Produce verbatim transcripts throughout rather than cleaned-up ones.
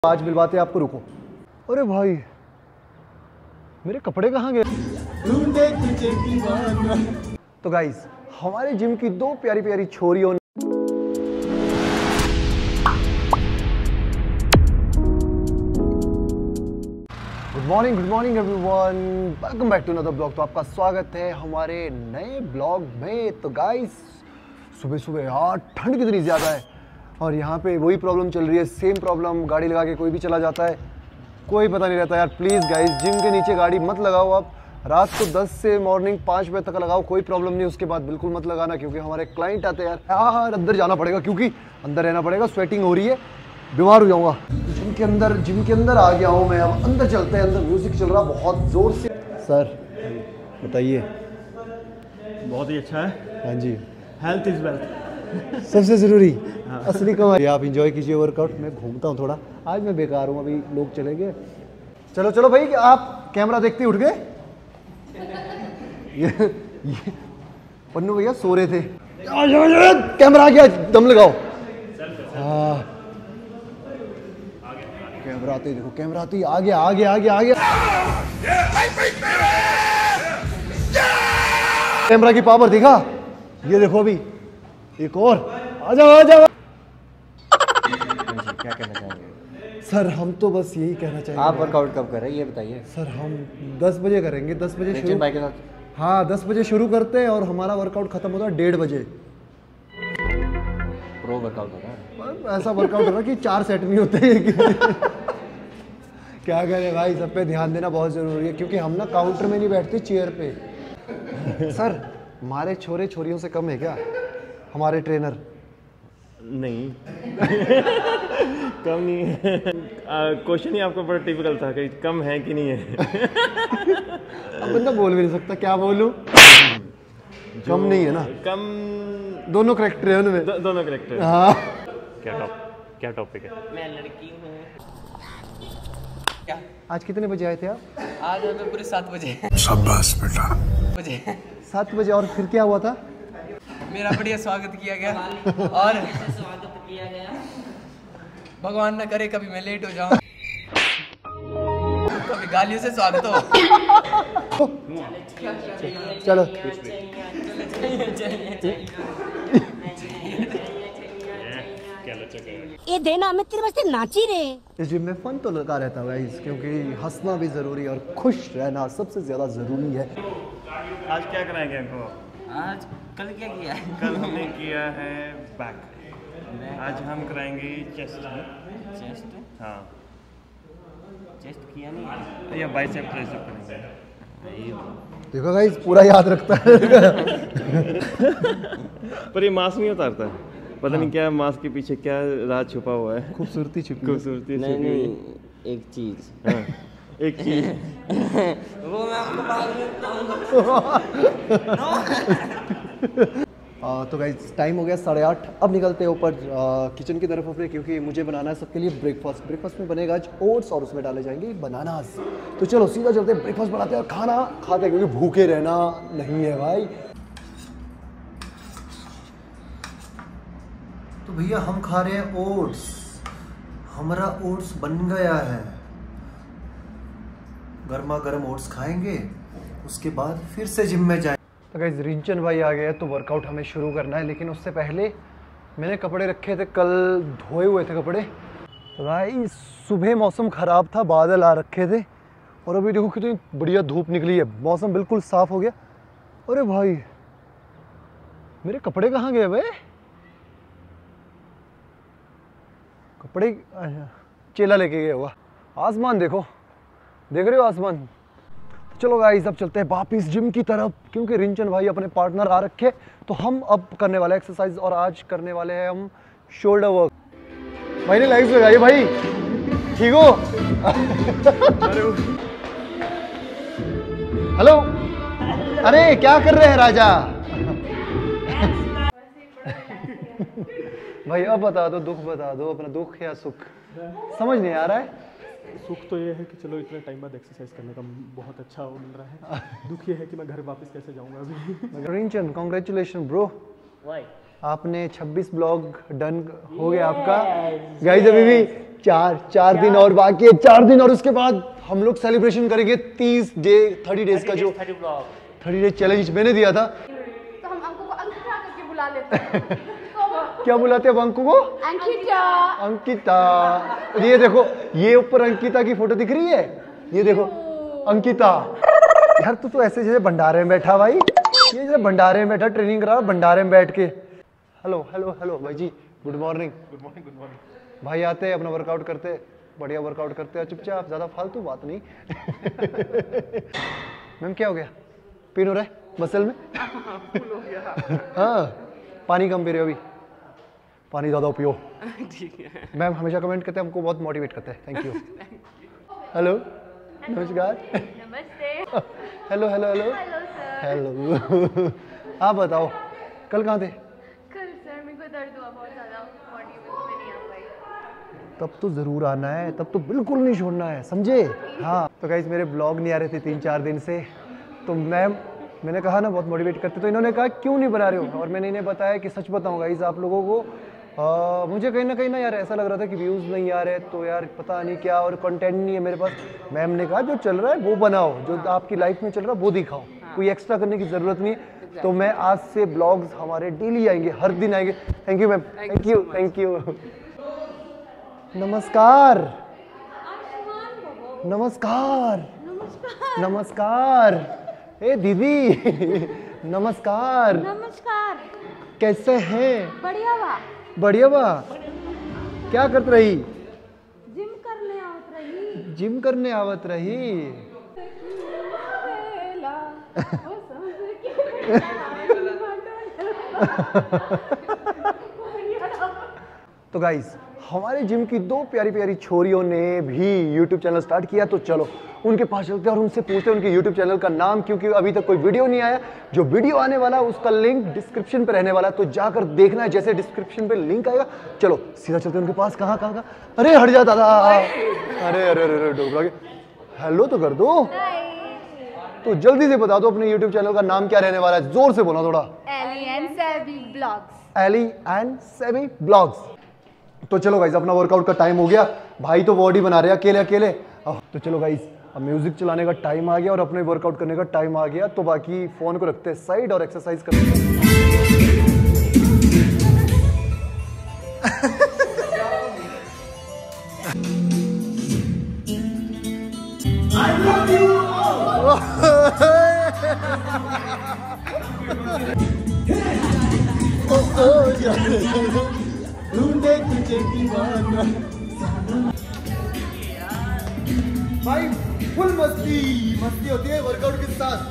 आज मिलवाते हैं आपको, रुको। अरे भाई मेरे कपड़े कहाँ गए? तो गाइस हमारे जिम की दो प्यारी प्यारी छोरियों good morning good morning everyone, welcome back to another blog. तो आपका स्वागत है हमारे नए ब्लॉग में। तो गाइस सुबह सुबह यार ठंड कितनी ज़्यादा है और यहाँ पे वही प्रॉब्लम चल रही है, सेम प्रॉब्लम। गाड़ी लगा के कोई भी चला जाता है, कोई पता नहीं रहता यार। प्लीज़ गाइस जिम के नीचे गाड़ी मत लगाओ आप। रात को दस से मॉर्निंग पाँच बजे तक लगाओ, कोई प्रॉब्लम नहीं। उसके बाद बिल्कुल मत लगाना क्योंकि हमारे क्लाइंट आते हैं यार। यार अंदर जाना पड़ेगा क्योंकि अंदर रहना पड़ेगा, स्वेटिंग हो रही है, बीमार हो जाऊँगा। जिम के अंदर जिम के अंदर आ गया हूँ मैं। अब अंदर चलते हैं, अंदर म्यूज़िक चल रहा बहुत ज़ोर से। सर बताइए। बहुत ही अच्छा है। हाँ जी, हेल्थ इज वेल्थ सबसे ज़रूरी। हाँ। असली कमाई। आप इंजॉय कीजिए वर्कआउट, मैं घूमता हूँ थोड़ा। आज मैं बेकार हूँ, अभी लोग चले गए। चलो चलो भाई, आप कैमरा देखते ही उठ गए। ये, ये पन्नू भैया सो रहे थे। कैमरा आ गया, दम लगाओ। हाँ कैमरा आते ही देखो, कैमरा आते ही आ गया आ गया आ गया आ गया। कैमरा की पावर देखा? ये देखो अभी एक और। आ जाओ आ जाओ। क्या कहना चाहेंगे सर हम तो बस यही कहना चाहेंगे। आप वर्कआउट कब कर रहे हैं ये बताइए। सर हम दस बजे करेंगे, दस बजे शुरू। भाई के साथ। हाँ दस बजे शुरू करते हैं और हमारा वर्कआउट खत्म होता है डेढ़ बजे। प्रो वर्कआउट हो रहा है। ऐसा वर्कआउट हो रहा है कि चार सेट नहीं होते। क्या करें भाई, सब पे ध्यान देना बहुत ज़रूरी है क्योंकि हम ना काउंटर में नहीं बैठते, चेयर पे। सर हमारे छोरे छोरियों से कम है क्या हमारे ट्रेनर? नहीं कम नहीं है। क्वेश्चन ही आपका बड़ा टिपिकल था कि कम है कि नहीं है। अब बंदा बोल भी नहीं सकता, क्या बोलूं। कम नहीं है ना, कम दोनों करेक्टर है उनमें। दो, दोनों करेक्ट है। हाँ क्या टॉप क्या टॉपिक है? मैं लड़की हूँ। आज कितने बजे आए थे आप? आज हमें पूरे सात बजे। शाबाश बेटा। बजे सात बजे। और फिर क्या हुआ था? मेरा बढ़िया स्वागत किया गया और स्वागत किया गया। भगवान ना करे कभी मैं लेट हो जाऊं, कभी गालियों से स्वागत हो। चलो ये देना मैं तेरे वास्ते नाची रे। इस जिम में फन तो लगा रहता है गाइस, क्योंकि हंसना भी ज़रूरी है और खुश रहना सबसे ज़्यादा ज़रूरी है। आज क्या कराएंगे हमको? आज कल क्या किया है? कल हमने किया है बैक, आज हम कराएंगे चेस्ट। चेस्ट? हाँ चेस्ट किया नहीं है या बाइसेप ट्राइसेप करेंगे। देखो गाइस पूरा याद रखता है। पर ये मास्क नहीं उतारता, पता नहीं क्या मास्क के पीछे क्या राज छुपा हुआ है। खूबसूरती छिपी है। खूबसूरती नहीं छुपी हुई नहीं एक चीज। हाँ, एक चीज। वो मैं आपको बाद में बताऊंगा। आ, तो गाइस टाइम हो गया साढ़े आठ। अब निकलते हैं ऊपर किचन की तरफ अपने, क्योंकि मुझे बनाना है सबके लिए ब्रेकफास्ट। ब्रेकफास्ट में बनेगा आज ओट्स और उसमें डाले जाएंगे बनानास। तो चलो सीधा चलते हैं, ब्रेकफास्ट बनाते हैं और खाना खाते हैं क्योंकि भूखे रहना नहीं है भाई। तो भैया हम खा रहे हैं ओट्स। हमारा ओट्स बन गया है, गर्मा गर्म ओट्स खाएंगे, उसके बाद फिर से जिम में जाएंगे। तो गाइस रिंचन भाई आ गए तो वर्कआउट हमें शुरू करना है, लेकिन उससे पहले मैंने कपड़े रखे थे, कल धोए हुए थे कपड़े। तो भाई सुबह मौसम ख़राब था, बादल आ रखे थे और अभी देखो कितनी बढ़िया धूप निकली है, मौसम बिल्कुल साफ़ हो गया। अरे भाई मेरे कपड़े कहाँ गए भाई? कपड़े चेला लेके गया हुआ। आसमान देखो, देख रहे हो आसमान? चलो गाइस अब चलते हैं वापिस जिम की तरफ, क्योंकि रिंचन भाई अपने पार्टनर आ रखे। तो हम अब करने वाले एक्सरसाइज और आज करने वाले हैं हम शोल्डर वर्क। भाई ने लाइक्स लगाई भाई, ठीक हो? हेलो, अरे क्या कर रहे हैं राजा? भाई अब बता दो, दुख बता दो, अपना दुख या सुख समझ नहीं आ रहा है। सुख तो ये है कि चलो इतने टाइम बाद एक्सरसाइज करने का बहुत अच्छा मिल रहा है। दुख ये है कि मैं घर वापस कैसे जाऊंगा अभी। रिंचन कांग्रेचुलेशन ब्रो, आपने छब्बीस ब्लॉग डन हो गया आपका। गाइस अभी भी चार चार दिन और बाकी है, चार दिन और उसके बाद हम लोग सेलिब्रेशन करेंगे तीस डे थर्टी डेज का जो थर्टी डेज चैलेंज मैंने दिया था। तो हम अंकु को अंकिता करके बुला लेते हैं। क्या बुलाते हैं अंकु को? अंकिता। अंकिता। ये देखो, ये ऊपर अंकिता की फोटो दिख रही है, ये देखो अंकिता। यार तू तो ऐसे जैसे भंडारे में बैठा भाई, ये जैसे भंडारे में बैठा, ट्रेनिंग करा भंडारे में बैठ के। हेलो हेलो हेलो भाई जी, good morning. Good morning good morning भाई। आते हैं अपना वर्कआउट करते, बढ़िया वर्कआउट करते हैं चुपचाप, ज्यादा फालतू बात नहीं। मैम क्या हो गया, पेन हो रहा है मसल में? हाँ, पानी कम पी रहे हो अभी, पानी ज़्यादा पियो। ठीक है मैम, हमेशा कमेंट करते हैं, हमको बहुत मोटिवेट करते हैं। Thank you. हेलो नमस्कार। नमस्ते। Hello hello hello hello. आप बताओ कल कहाँ थे? कल सर मेरे को दर्द हुआ बहुत ज़्यादा बॉडी में, तो मैं नहीं आ पाई। तब तो ज़रूर आना है, तब तो बिल्कुल नहीं छोड़ना है, समझे? हाँ तो गाइस मेरे ब्लॉग नहीं आ रहे थे तीन चार दिन से, तो मैम मैंने कहा ना बहुत मोटिवेट करते, तो इन्होंने कहा क्यों नहीं बना रहे हो, और मैंने इन्हें बताया कि सच बताऊँ गाइस आप लोगों को, आ, मुझे कहीं ना कहीं ना यार ऐसा लग रहा था कि व्यूज़ नहीं आ रहे, तो यार पता नहीं क्या, और कंटेंट नहीं है मेरे पास। मैम ने कहा जो चल रहा है वो बनाओ, जो आपकी लाइफ में चल रहा है वो दिखाओ, कोई एक्स्ट्रा करने की ज़रूरत नहीं है। तो मैं आज से ब्लॉग्स हमारे डेली आएंगे, हर दिन आएंगे। Thank you ma'am, thank you thank you. नमस्कार नमस्कार नमस्कार। ए दीदी नमस्कार। नमस्कार। कैसे हैं? बढ़िया बा। बढ़िया बा। क्या करत रही? जिम करने आवत रही। जिम करने आवत रही। तो गाइस हमारे जिम की दो प्यारी प्यारी छोरियों ने भी यूट्यूब चैनल स्टार्ट किया, तो चलो उनके पास चलते हैं और उनसे पूछते हैं उनके यूट्यूब चैनल का नाम, क्योंकि अभी तक कोई वीडियो नहीं आया। जो वीडियो आने वाला है उसका लिंक डिस्क्रिप्शन पे रहने वाला है, तो जाकर देखना है, जैसे डिस्क्रिप्शन पे लिंक आएगा। चलो सीधा चलते हैं उनके पास। कहाँ कहाँ कहाँ? अरे हट जा दादा। अरे अरे अरे डोबरा के हेलो तो कर दो, तो जल्दी से बता दो अपने यूट्यूब चैनल का नाम क्या रहने वाला है, जोर से बोला थोड़ा। Ellie and Sebby blogs. Ellie and Sebby blogs. तो चलो गाइस अपना वर्कआउट का टाइम हो गया, भाई तो बॉडी बना रहे अकेले अकेले। तो चलो गाइस अब म्यूजिक चलाने का टाइम आ गया और अपने वर्कआउट करने का टाइम आ गया, तो बाकी फोन को रखते हैं साइड और एक्सरसाइज करते हैं। I love you. भाई फुल मस्ती मस्ती होती है वर्कआउट के साथ।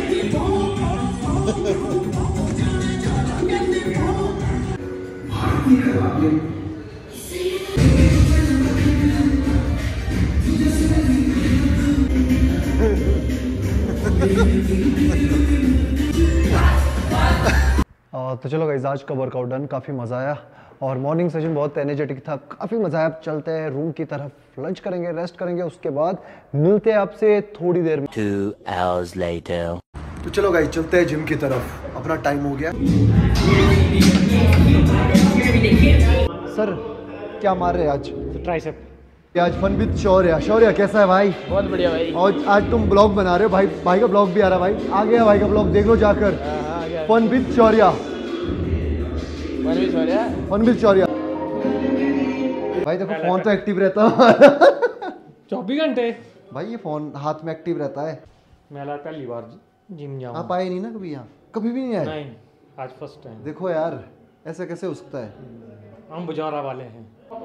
तो चलो गाइस आज का वर्कआउट डन, काफ़ी मज़ा आया और मॉर्निंग सेशन बहुत एनर्जेटिक था, काफ़ी मज़ा आया। अब चलते हैं रूम की तरफ, लंच करेंगे, रेस्ट करेंगे, उसके बाद मिलते हैं आपसे थोड़ी देर में। Two hours later. तो चलो गाइस चलते हैं जिम की तरफ, अपना टाइम हो गया। सर क्या मार रहे हैं आज? ट्राइसेप। आज फन विद शौर्य। शौर्य कैसा है भाई? बहुत बढ़िया भाई। और आज तुम ब्लॉग बना रहे हो भाई, भाई का ब्लॉग भी आ रहा है भाई, आ गया भाई का ब्लॉग, देख लो जाकर। Fun with Shaurya, fun with Shaurya. भाई देखो फोन तो एक्टिव रहता है चौबीस घंटे भाई, ये फोन हाथ में एक्टिव रहता है। मैं ला पहली बार जिम जाऊँ। आप आए नहीं ना कभी यहाँ? कभी भी नहीं आए? नहीं, आज फर्स्ट टाइम। देखो यार ऐसे कैसे हो सकता है, हम बुझारा वाले हैं।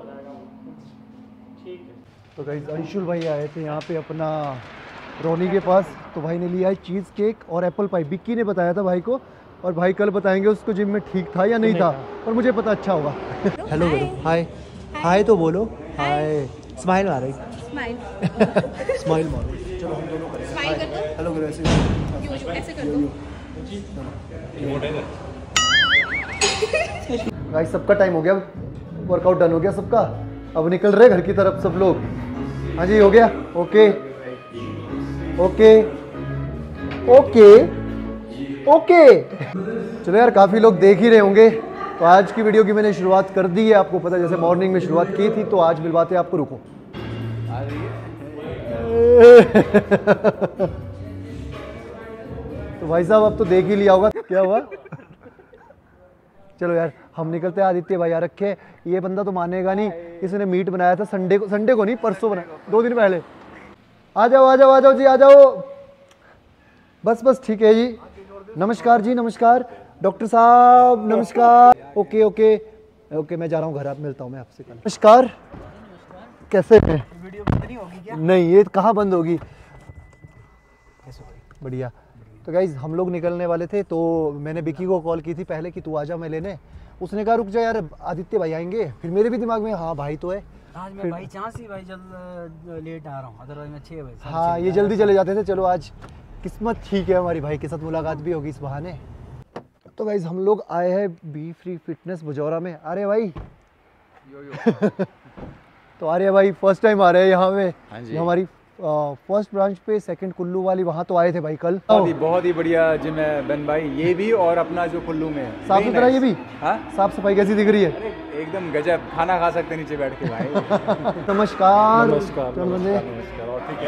ठीक है। तो गाइस अंशुल भाई आए थे यहाँ पे अपना रोनी के पास, तो भाई ने लिया है चीज़ केक और एप्पल पाई। बिक्की ने बताया था भाई को, और भाई कल बताएंगे उसको जिम में ठीक था या नहीं था, और मुझे पता अच्छा होगा। हेलो करो, हाय हाय तो बोलो, हाय स्माइल मारो, स्माइल स्माइल मारो। चलो हम दोनों करें, स्माइल कर दो। हेलो करो, ऐसे ऐसे कर दो। गाइस सबका टाइम हो गया, वर्कआउट डन हो गया सबका, अब निकल रहे घर की तरफ सब लोग। हाँ जी हो गया, ओके ओके ओके ओके। चलो यार काफ़ी लोग देख ही रहे होंगे तो आज की वीडियो की मैंने शुरुआत कर दी है, आपको पता है जैसे मॉर्निंग में शुरुआत की थी, तो आज मिलवाते हैं आपको। रुको तो भाई साहब अब तो देख ही लिया होगा क्या हुआ। चलो यार हम निकलते हैं। आदित्य भाई आ रखे, ये बंदा तो मानेगा नहीं, इसने मीट बनाया था संडे को, संडे को नहीं परसों बनाया, दो दिन पहले। आ जाओ आ जाओ आ जाओ जी आ जाओ। बस बस ठीक है जी। नमस्कार जी नमस्कार डॉक्टर साहब नमस्कार। ओके ओके ओके मैं जा रहा हूँ घर, आप मिलता हूँ मैं आपसे कल। नमस्कार कैसे हैं? वीडियो बंद नहीं होगी क्या? नहीं ये कहाँ बंद होगी। बढ़िया। तो गाइज हम लोग निकलने वाले थे, तो मैंने विकी को कॉल की थी पहले कि तू आ जा मैं लेने। उसने कहा रुक जा यार आदित्य भाई आएंगे। फिर मेरे भी दिमाग में हाँ भाई तो है, आज मैं भाई चांस ही भाई जल्द लेट आ रहा हूँ, अदरवाइज मैं छः बजे। हाँ ये जल्दी चले जाते थे। चलो आज किस्मत ठीक है हमारी, भाई के साथ मुलाकात भी होगी इस बहाने। तो गाइज हम लोग आए हैं बी फ्री फिटनेस बजौरा में। अरे भाई यो यो। तो अरे भाई फर्स्ट टाइम आ रहे हैं यहाँ पे। हाँ जी। हमारी फर्स्ट ब्रांच पे सेकंड कुल्लू वाली, वहाँ तो आए थे भाई कल। बहुत ही बहुत ही बढ़िया जिम है बन भाई, ये भी और अपना जो कुल्लू में है साफ सुथरा ये भी। हाँ साफ सफाई कैसी दिख रही है? एकदम गजब, खाना खा सकते नीचे बैठ के भाई। नमस्कार नमस्कार नमस्कार। और ठीक है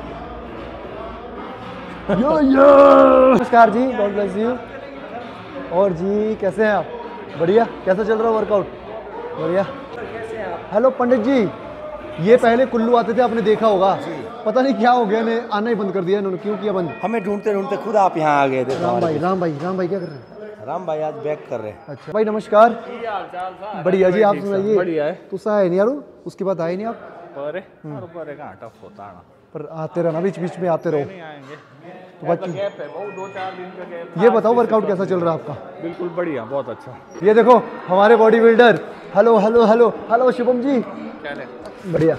यो यो। नमस्कार जी गॉड ब्लेस यू। और जी कैसे हैं आप? बढ़िया। कैसा चल रहा है वर्कआउट? बढ़िया। हेलो पंडित जी, ये पहले कुल्लू आते थे आपने देखा होगा, पता नहीं क्या हो गया, ने आना ही बंद कर दिया इन्होंने। क्यों किया बंद? हमें ढूंढते ढूंढते खुद आप यहाँ आ गए थे। राम भाई राम भाई राम भाई क्या कर रहे हैं? राम भाई आज बैक कर रहे हैं। अच्छा भाई नमस्कार। बढ़िया जी आप सुनाइए। बढ़िया है। तो सा है नहीं यार, उसके बाद आए नहीं आप? पर पर कहाँ टफ होता है ना, पर आते रहना, बीच बीच में आते रहो। नहीं आएंगे तो बच्चे गैप है बहुत, दो चार दिन का गैप। ये बताओ वर्कआउट कैसा चल रहा है आपका? बिल्कुल बढ़िया, बहुत अच्छा। ये देखो हमारे body builder. Hello hello hello hello Shubham ji. क्या है? बढ़िया।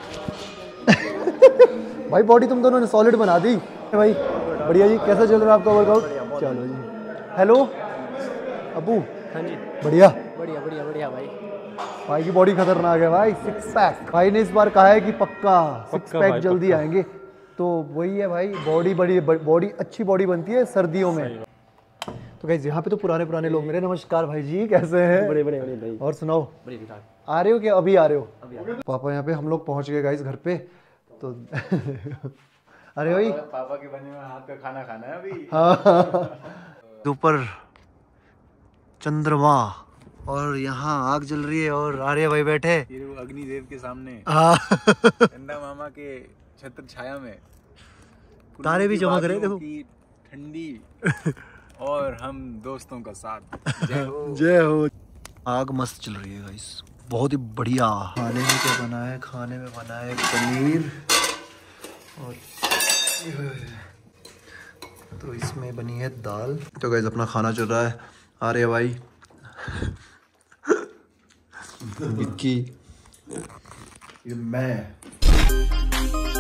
भाई बॉडी तुम दोनों ने सॉलिड बना दी भाई। बढ़िया जी। कैसा चल रहा है आपका वर्कआउट? चलो जी। हेलो अबू। हाँ जी बढ़िया बढ़िया बढ़िया बढ़िया भाई। भाई की बॉडी खतरनाक है भाई। सिक्स पैक भाई ने इस बार कहा है कि पक्का सिक्स पैक जल्दी आएंगे। तो वही है भाई, बॉडी बड़ी बॉडी अच्छी बॉडी बनती है सर्दियों में। तो गाइस यहाँ पे तो पुराने पुराने लोग मेरे। नमस्कार भाई जी कैसे हैं? बड़े बड़े बड़े भाई। और सुनाओ आ रहे हो क्या? अभी आ रहे हो? पापा यहाँ पे हम लोग पहुँच गए गाइस घर पे। तो अरे भाई पापा के बने हुए हाथ का खाना खाना है अभी। हाँ ऊपर चंद्रमा और यहाँ आग जल रही है और आर्य भाई बैठे अग्निदेव के सामने ठंडा मामा के छत्र छाया में। तारे भी चमक रहे देखो। ठंडी और हम दोस्तों का साथ। जय हो जय हो। आग मस्त चल रही है गाइस, बहुत ही बढ़िया। खाने में क्या बना है? खाने में बना है पनीर और तो इसमें बनी है दाल। तो गाइस अपना खाना चल रहा है। आर्य भाई विक्की ये मैं